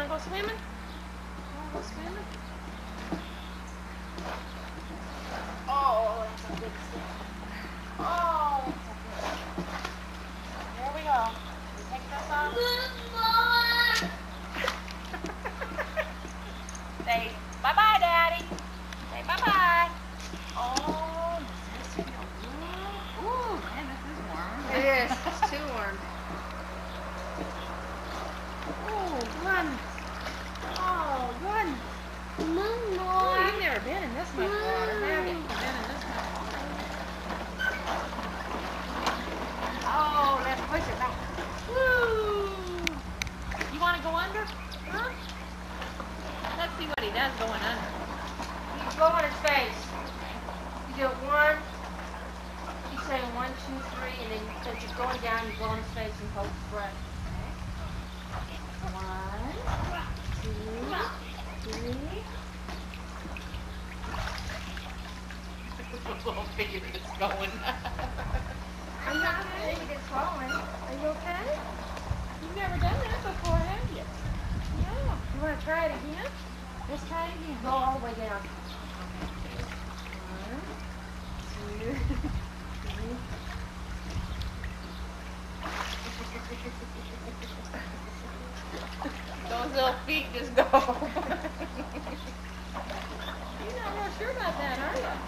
wanna go swimming? Wanna go swimming? Oh, that's a big stick. Oh, that's a big stick. Here we go. You take this off. Say bye-bye, Daddy. Say bye-bye. Oh, does this feel good? Ooh, man, this is warm. It is. It's too warm. Oh, goodness. Oh, goodness. Oh, you've never been in this much water, have you? You've been in this much water. Oh, let's push it back. Woo! You want to go under? Huh? Let's see what he does going under. You go on his face. You do it one. You say 1, 2, 3, and then as you're going down, you go on his face and hold his breath. 1, 2, 3. Little figure is going. I'm not going to get swollen. Are you okay? You've never done that before, have you? Yeah. You want to try it again? Let's try it again. Go all the way down. 1, 2, 3. Those little feet just go. You're not real sure about that, are you?